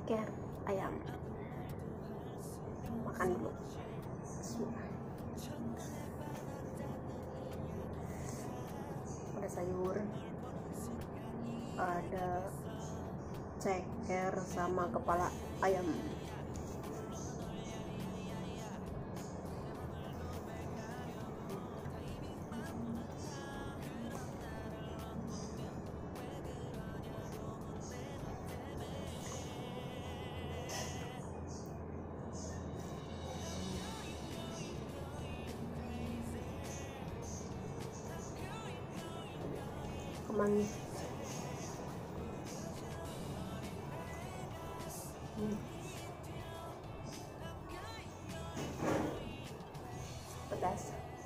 ceker ayam. Makan dulu. Bismillah. Ada sayur, ada ceker sama kepala ayam. Kemangi. Pedas.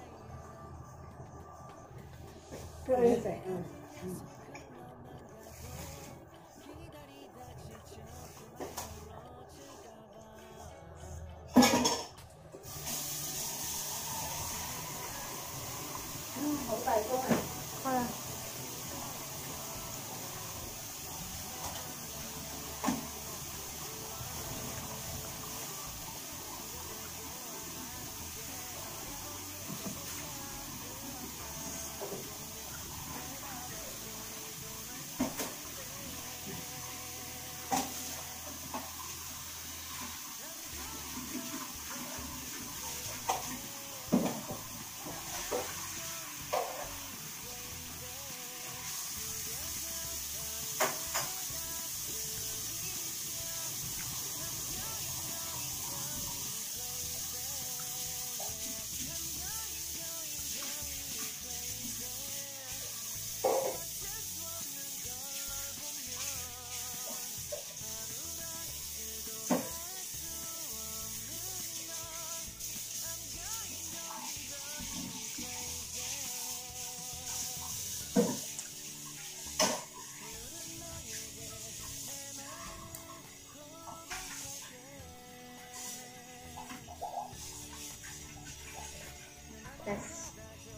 Yes.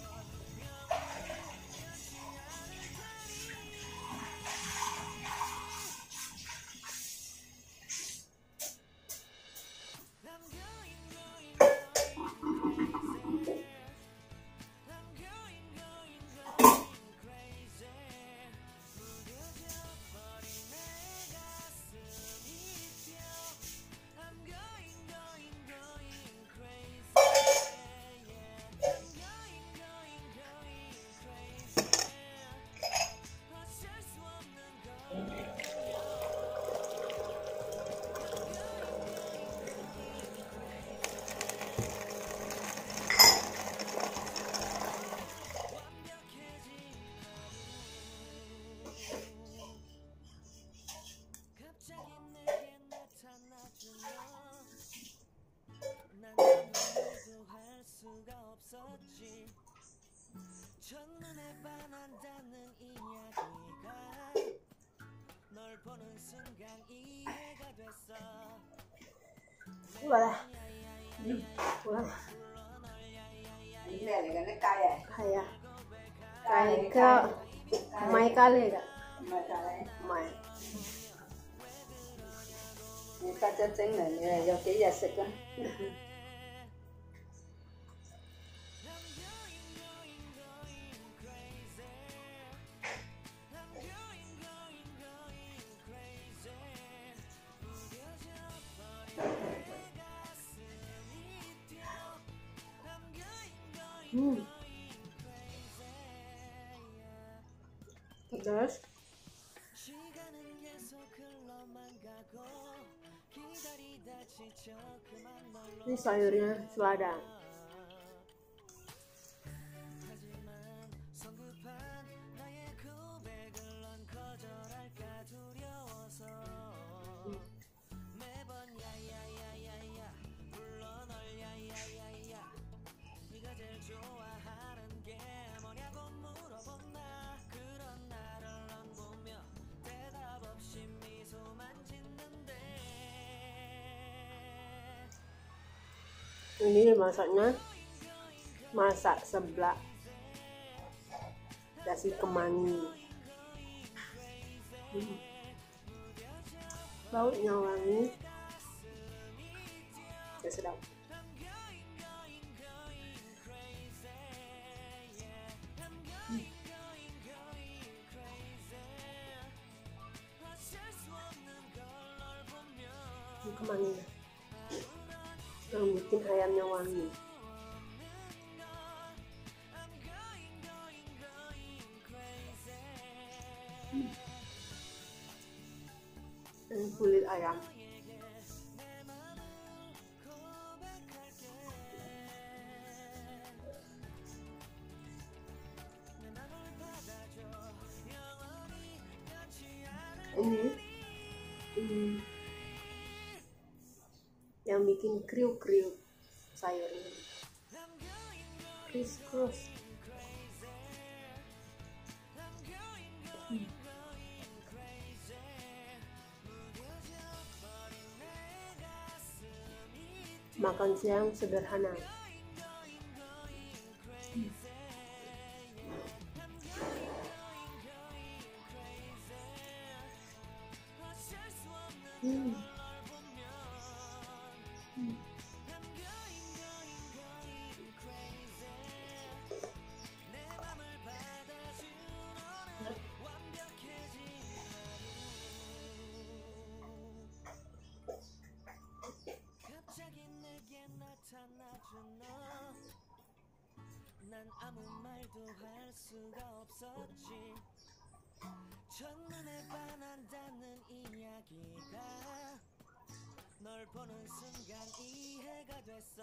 첫눈에 반한다는 이야기가 널 보는 순간 이해가 됐어. Udah. Udah. Ini là cái nước cay à? Hay à? Cay cái máy cá lê cả. Mà chả đấy. Máy. Người ta chân chính là như là do cái gia sức á. Pedas. Ini sayurnya selada. Ini masaknya masak seblak dasi kemangi. Baunya wangi dan sedap. Kemanginya yang bikin ayamnya wangi. Dan kulit ayam. Ini yang bikin kriuk-kriuk sayurnya, criss-cross. Makan siang sederhana. 난 아무 말도 할 수가 없었지. 첫눈에 반한다는 이야기가 널 보는 순간 이해가 됐어.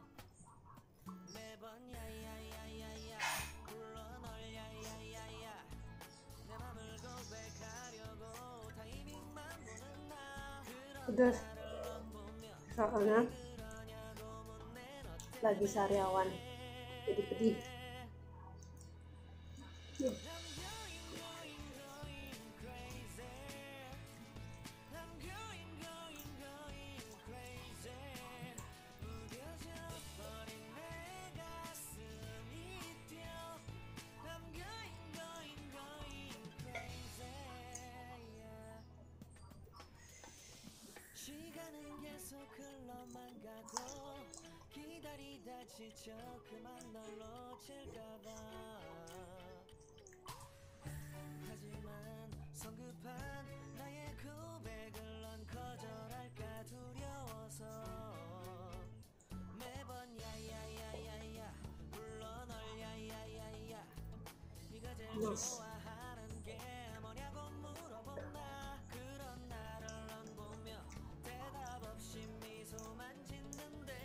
매번 야야야야야 불러 널 야야야야 내 맘을 고백하려고 타이밍만 보는 나. Udah, soalnya lagi sariawan jadi pedih. 시간은 계속 흘러만 가고 기다리다 지쳐 그만 널 놓칠까봐. 하지만 성급한 나의 고백을 넌 거절할까 두려워서 매번 야야야야야 불러 널 야야야야 네가 제일 좋아하는 게 뭐냐고 물어본다. 그런 나를 넌 보며 대답 없이 미소만 짓는데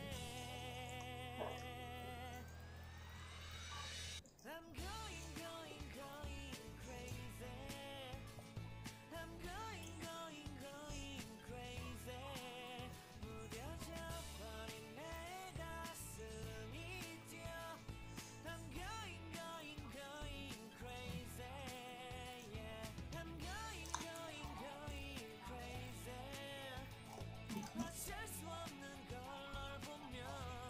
I'm going crazy. I'm going crazy. 무뎌져 버린 내 가슴이 뛰어. I'm going crazy. Yeah. I'm going crazy. 어쩔 수 없는 걸 널 보면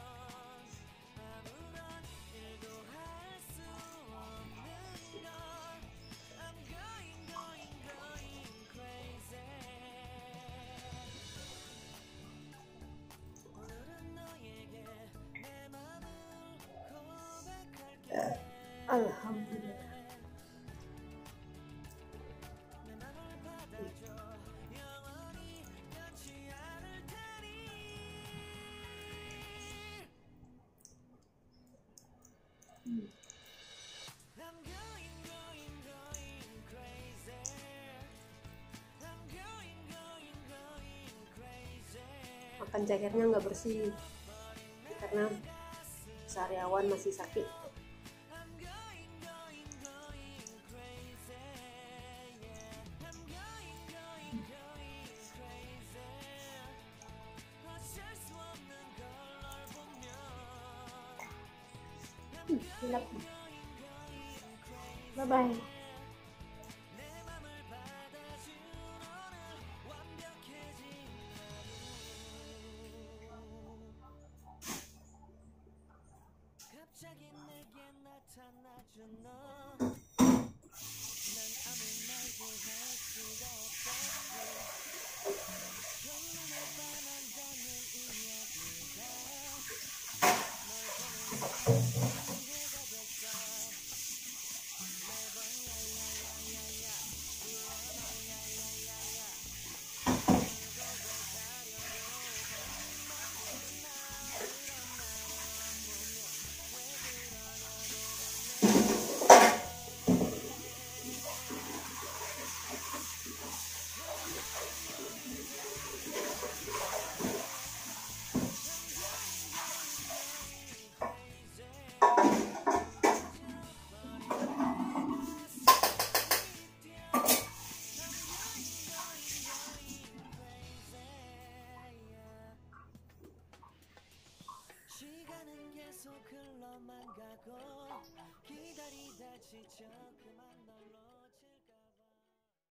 아무런 일도 할 수 없는 걸. I'm going crazy. 오늘은 너에게 내 맘을 고백할게. Alhamdulillah. 내 맘을 받아줘. 영원히 변치 않을 테니. I'm going crazy. I'm going crazy. Makan cekirnya nggak bersih karena sariawan masih sakit. I'm going crazy. Yeah. I'm going crazy. 어쩔 수 없는 걸 널 보면 Hilap. Bye bye. 내 맘을 받아준 오늘 완벽해진 하루. 갑자기 내게 나타나준 너. 난 아무 말도 할 수가 없었지. 너만 가고 기다리다 지쳐